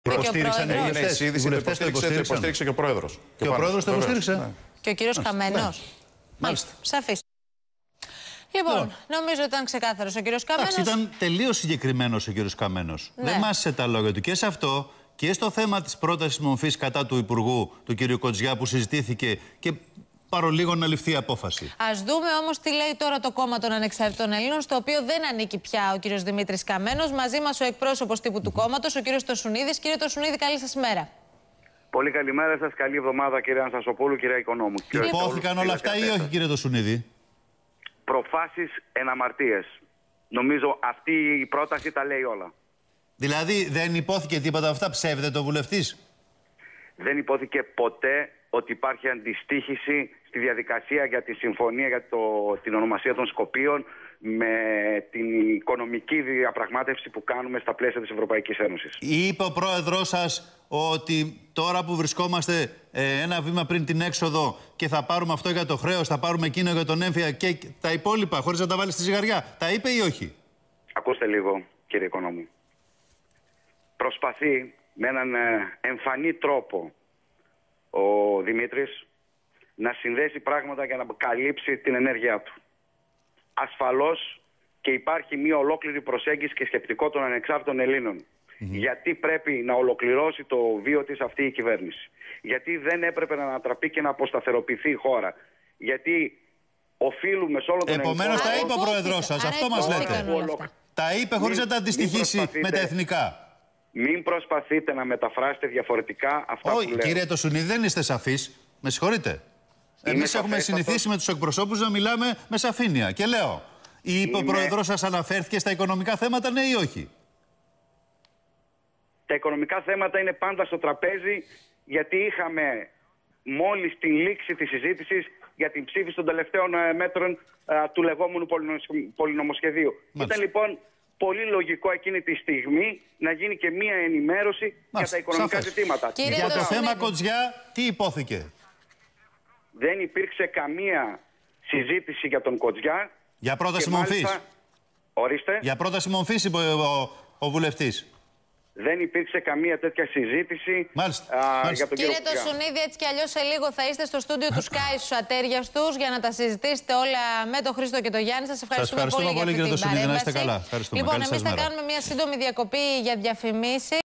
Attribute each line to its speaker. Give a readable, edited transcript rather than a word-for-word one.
Speaker 1: Υποστήριξαν οι βουλευτές.
Speaker 2: Η βουλευτές το υποστήριξε και ο πρόεδρος.
Speaker 1: Και ο πρόεδρος το υποστήριξε.
Speaker 2: Ναι.
Speaker 3: Και ο κύριος Καμένος.
Speaker 1: Μάλιστα.
Speaker 3: Σαφής. Λοιπόν, νομίζω ήταν ξεκάθαρος ο κύριος Καμένος.
Speaker 1: Ήταν τελείως συγκεκριμένος ο κύριος Καμένος.
Speaker 3: Ναι.
Speaker 1: Δεν μάσησε τα λόγια του και σε αυτό και στο θέμα της πρότασης μορφής κατά του Υπουργού, του κύριου Κοτζιά, που συζητήθηκε και παρολίγο να ληφθεί απόφαση.
Speaker 3: Ας δούμε όμως τι λέει τώρα το κόμμα των Ανεξάρτητων Ελλήνων, στο οποίο δεν ανήκει πια ο κύριος Δημήτρης Καμένος. Μαζί μας ο εκπρόσωπος τύπου του κόμματος, ο κύριος Τοσουνίδης. Κύριε Τοσουνίδη, καλή σας ημέρα.
Speaker 4: Πολύ καλημέρα σας, καλή εβδομάδα κύριε Αναστασοπούλου, κυρία Οικονόμου.
Speaker 1: Υπόθηκαν όλα αυτά ή όχι, κύριε Τοσουνίδη?
Speaker 4: Προφάσεις εν αμαρτίες. Νομίζω αυτή η πρόταση τα λέει όλα.
Speaker 1: Δηλαδή δεν υπόθηκε τίποτα από αυτά, ψεύδεται ο βουλευτής?
Speaker 4: Δεν υπόθηκε ποτέ ότι υπάρχει αντιστοίχηση στη διαδικασία για τη συμφωνία για την ονομασία των Σκοπίων με την οικονομική διαπραγμάτευση που κάνουμε στα πλαίσια της Ευρωπαϊκής Ένωσης.
Speaker 1: Είπε ο πρόεδρός σας ότι τώρα που βρισκόμαστε ένα βήμα πριν την έξοδο και θα πάρουμε αυτό για το χρέος, θα πάρουμε εκείνο για τον έμφυα και τα υπόλοιπα χωρίς να τα βάλει στη ζυγαριά, τα είπε ή όχι?
Speaker 4: Ακούστε λίγο, κύριε Οικονόμου. Προσπαθεί με έναν εμφανή τρόπο ο Δημήτρης να συνδέσει πράγματα για να καλύψει την ενέργειά του. Ασφαλώς και υπάρχει μια ολόκληρη προσέγγιση και σκεπτικό των ανεξάρτητων Ελλήνων. Γιατί πρέπει να ολοκληρώσει το βίο της αυτή η κυβέρνηση. Γιατί δεν έπρεπε να ανατραπεί και να αποσταθεροποιηθεί η χώρα. Γιατί οφείλουμε σε όλο τον
Speaker 1: Επομένως τα είπε ο πρόεδρος σας, αυτό μας λέτε. Τα είπε χωρίς να τα αντιστοιχίσει με τα εθνικά.
Speaker 4: Μην προσπαθείτε να μεταφράσετε διαφορετικά αυτά που λέω.
Speaker 1: Κύριε Τοσουνίδη, δεν είστε σαφείς. Με συγχωρείτε. Εμείς έχουμε συνηθίσει με τους εκπροσώπους να μιλάμε με σαφήνεια. Και λέω, είπε ο πρόεδρος σας, αναφέρθηκε στα οικονομικά θέματα, ναι ή όχι?
Speaker 4: Τα οικονομικά θέματα είναι πάντα στο τραπέζι, γιατί είχαμε μόλις την λήξη της συζήτησης για την ψήφιση των τελευταίων μέτρων του λεγόμενου πολυνομοσχεδίου. Ήταν λοιπόν πολύ λογικό εκείνη τη στιγμή να γίνει και μία ενημέρωση για τα οικονομικά ζητήματα.
Speaker 1: Για το θέμα Κοτζιά, τι υπόθηκε?
Speaker 4: Δεν υπήρξε καμία συζήτηση για τον Κοτζιά.
Speaker 1: Για πρόταση μορφής.
Speaker 4: Ορίστε.
Speaker 1: Για πρόταση μορφής είπε ο βουλευτής.
Speaker 4: Δεν υπήρξε καμία τέτοια συζήτηση για τον
Speaker 3: Κύριε Τοσουνίδη, έτσι κι αλλιώς σε λίγο θα είστε στο στούντιο του Sky στους ατέριαστους για να τα συζητήσετε όλα με τον Χρήστο και τον Γιάννη. Σας ευχαριστούμε πολύ για αυτή την παρέμβαση.
Speaker 1: Να είστε καλά.
Speaker 3: Λοιπόν, εμείς θα κάνουμε μια σύντομη διακοπή για διαφημίσεις.